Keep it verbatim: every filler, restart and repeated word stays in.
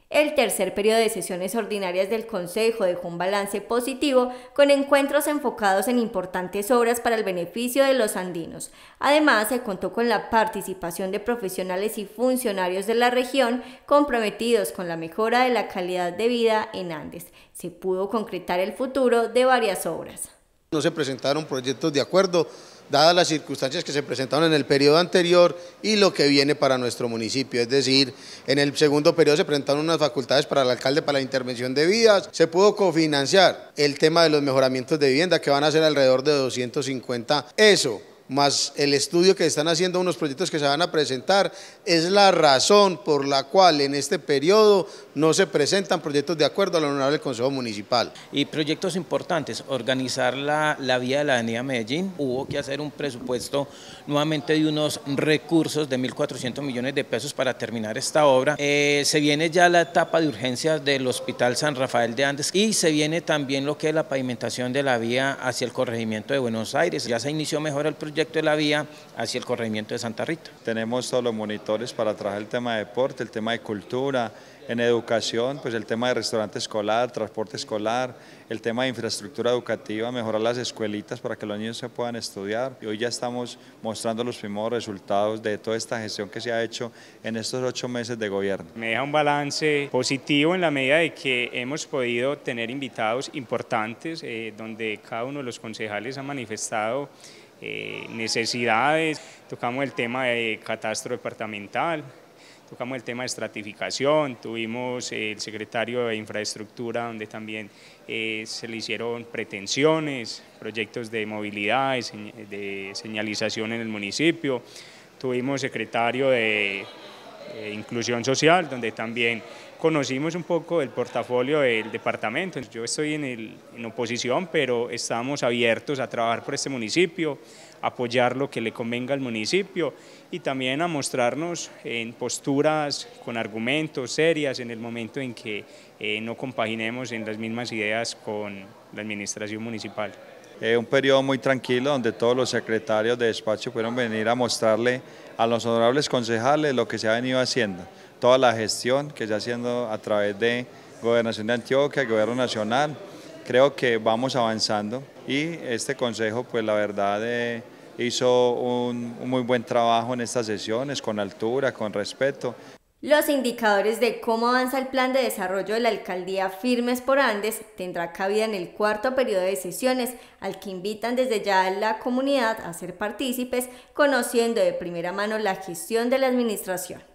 El tercer periodo de sesiones ordinarias del Consejo dejó un balance positivo con encuentros enfocados en importantes obras para el beneficio de los andinos. Además, se contó con la participación de profesionales y funcionarios de la región comprometidos con la mejora de la calidad de vida en Andes. Se pudo concretar el futuro de varias obras. No se presentaron proyectos de acuerdo, dadas las circunstancias que se presentaron en el periodo anterior y lo que viene para nuestro municipio, es decir, en el segundo periodo se presentaron unas facultades para el alcalde para la intervención de vías, se pudo cofinanciar el tema de los mejoramientos de vivienda que van a ser alrededor de doscientos cincuenta, eso más el estudio que están haciendo unos proyectos que se van a presentar, es la razón por la cual en este periodo no se presentan proyectos de acuerdo al Honorable Consejo Municipal. Y proyectos importantes, organizar la, la vía de la avenida Medellín, hubo que hacer un presupuesto nuevamente de unos recursos de mil cuatrocientos millones de pesos para terminar esta obra. Eh, se viene ya la etapa de urgencias del Hospital San Rafael de Andes y se viene también lo que es la pavimentación de la vía hacia el corregimiento de Buenos Aires. Ya se inició mejor el proyecto de la vía hacia el corregimiento de Santa Rita. Tenemos todos los monitores para trabajar el tema de deporte, el tema de cultura, en educación, pues el tema de restaurante escolar, transporte escolar, el tema de infraestructura educativa, mejorar las escuelitas para que los niños se puedan estudiar. Y hoy ya estamos mostrando los primeros resultados de toda esta gestión que se ha hecho en estos ocho meses de gobierno. Me deja un balance positivo en la medida de que hemos podido tener invitados importantes, eh, donde cada uno de los concejales ha manifestado Eh, necesidades, tocamos el tema de catastro departamental, tocamos el tema de estratificación, tuvimos eh, el secretario de infraestructura donde también eh, se le hicieron pretensiones, proyectos de movilidad, de, de señalización en el municipio, tuvimos secretario de eh, inclusión social donde también conocimos un poco el portafolio del departamento. Yo estoy en, el, en oposición, pero estamos abiertos a trabajar por este municipio, apoyar lo que le convenga al municipio y también a mostrarnos en posturas con argumentos serias en el momento en que eh, no compaginemos en las mismas ideas con la administración municipal. Eh, un periodo muy tranquilo donde todos los secretarios de despacho pudieron venir a mostrarle a los honorables concejales lo que se ha venido haciendo, toda la gestión que se está haciendo a través de Gobernación de Antioquia, Gobierno Nacional. Creo que vamos avanzando y este consejo, pues la verdad, eh, hizo un, un muy buen trabajo en estas sesiones, con altura, con respeto. Los indicadores de cómo avanza el plan de desarrollo de la alcaldía Firmes por Andes tendrá cabida en el cuarto periodo de sesiones, al que invitan desde ya a la comunidad a ser partícipes, conociendo de primera mano la gestión de la administración.